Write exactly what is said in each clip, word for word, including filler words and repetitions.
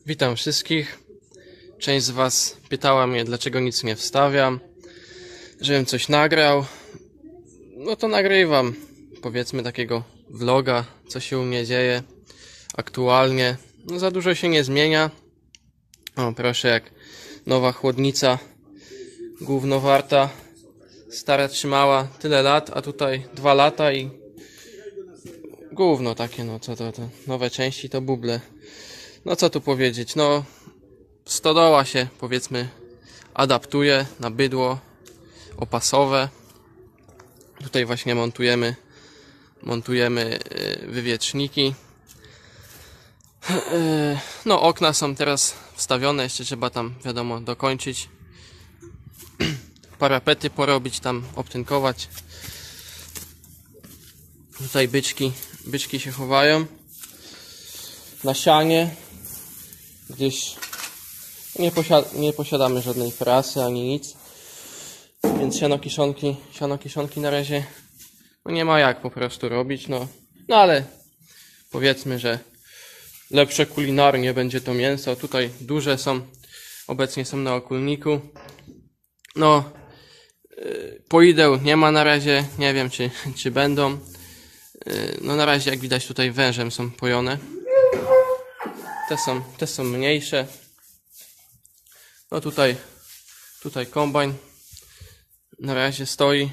Witam wszystkich. Część z Was pytała mnie, dlaczego nic nie wstawiam, żebym coś nagrał. No to nagrywam, powiedzmy, takiego vloga, co się u mnie dzieje aktualnie. No za dużo się nie zmienia. O, proszę, jak nowa chłodnica, gówno warta. Stara trzymała tyle lat, a tutaj dwa lata i gówno takie, no co to, to nowe części to buble. No co tu powiedzieć, no stodoła się, powiedzmy, adaptuje na bydło opasowe. Tutaj właśnie montujemy montujemy wywietrzniki. No okna są teraz wstawione, jeszcze trzeba tam, wiadomo, dokończyć. Parapety porobić, tam obtynkować. Tutaj byczki, byczki się chowają na sianie, gdyż nie, posiad nie posiadamy żadnej prasy ani nic, więc siano kiszonki, siano kiszonki na razie no nie ma jak po prostu robić, no, no ale powiedzmy, że lepsze kulinarnie będzie to mięso. Tutaj duże są, obecnie są na okulniku. No, yy, poideł nie ma na razie, nie wiem czy, czy będą. Yy, no na razie, jak widać, tutaj wężem są pojone. Te są, te są mniejsze. No tutaj, tutaj kombajn na razie stoi.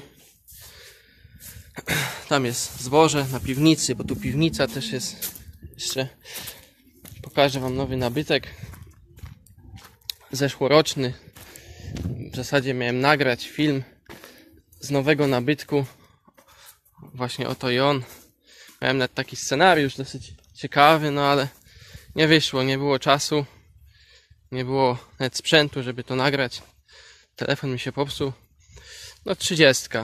Tam jest zboże na piwnicy, bo tu piwnica też jest. Jeszcze pokażę Wam nowy nabytek. Zeszłoroczny. W zasadzie miałem nagrać film z nowego nabytku. Właśnie oto i on. Miałem nawet taki scenariusz dosyć ciekawy, no ale nie wyszło, nie było czasu. Nie było nawet sprzętu, żeby to nagrać. Telefon mi się popsuł. No trzydziestka.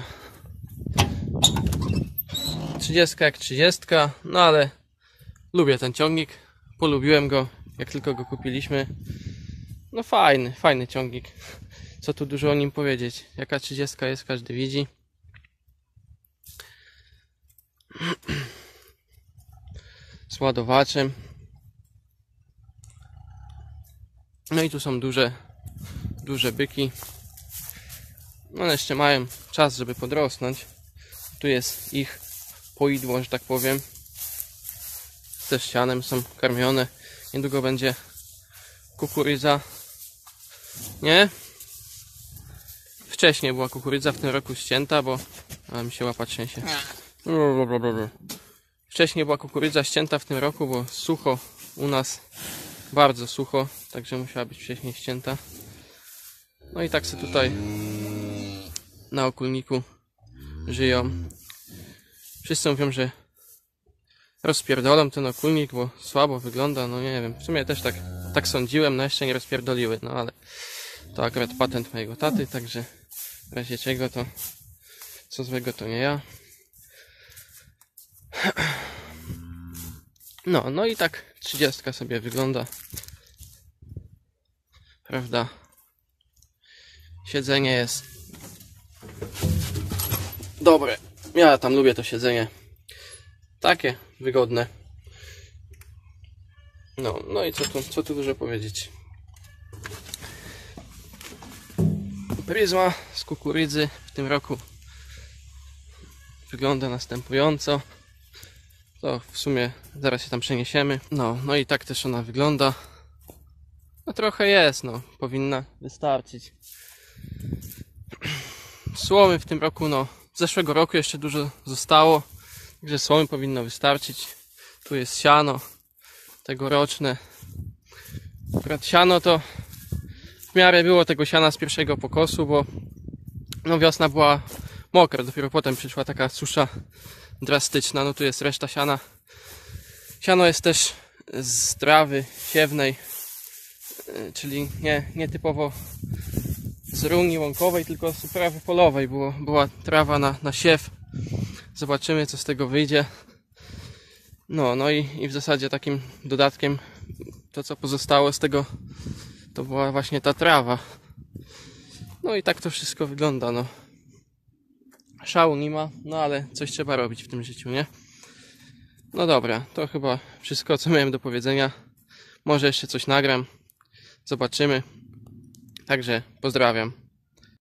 Trzydziestka jak trzydziestka, no ale lubię ten ciągnik. Polubiłem go, jak tylko go kupiliśmy. No fajny, fajny ciągnik. Co tu dużo o nim powiedzieć. Jaka trzydziestka jest, każdy widzi. Z ładowaczem. No i tu są duże, duże byki. One jeszcze mają czas, żeby podrosnąć. Tu jest ich poidło, że tak powiem. Też sianem są karmione. Niedługo będzie kukurydza. Nie? Wcześniej była kukurydza, w tym roku ścięta, bo... A mi się łapa trzęsie. Wcześniej była kukurydza ścięta w tym roku, bo sucho u nas. Bardzo sucho, także musiała być wcześniej ścięta. No i tak sobie tutaj na okulniku żyją. Wszyscy mówią, że rozpierdolą ten okulnik, bo słabo wygląda. No nie wiem, w sumie też tak, tak sądziłem, no jeszcze nie rozpierdoliły, no ale to akurat patent mojego taty, także w razie czego to co złego to nie ja. No, no i tak trzydziestka sobie wygląda. Prawda? Siedzenie jest dobre. Ja tam lubię to siedzenie. Takie wygodne. No, no i co tu, co tu dużo powiedzieć. Pryzma z kukurydzy w tym roku wygląda następująco. To w sumie zaraz się tam przeniesiemy. No, no i tak też ona wygląda. No trochę jest, no. Powinna wystarczyć. Słomy w tym roku, no. Z zeszłego roku jeszcze dużo zostało. Także słomy powinno wystarczyć. Tu jest siano tegoroczne. Akurat siano to w miarę było tego siana z pierwszego pokosu, bo no wiosna była mokra. Dopiero potem przyszła taka susza drastyczna. No tu jest reszta siana. Siano jest też z trawy siewnej, czyli nie, nie typowo z runi łąkowej, tylko z uprawy polowej. Było, była trawa na, na siew. Zobaczymy, co z tego wyjdzie. No, no i, i w zasadzie takim dodatkiem to, co pozostało z tego, to była właśnie ta trawa. No i tak to wszystko wygląda, no. Szału nie ma, no ale coś trzeba robić w tym życiu, nie? No dobra, to chyba wszystko, co miałem do powiedzenia. Może jeszcze coś nagram. Zobaczymy. Także pozdrawiam.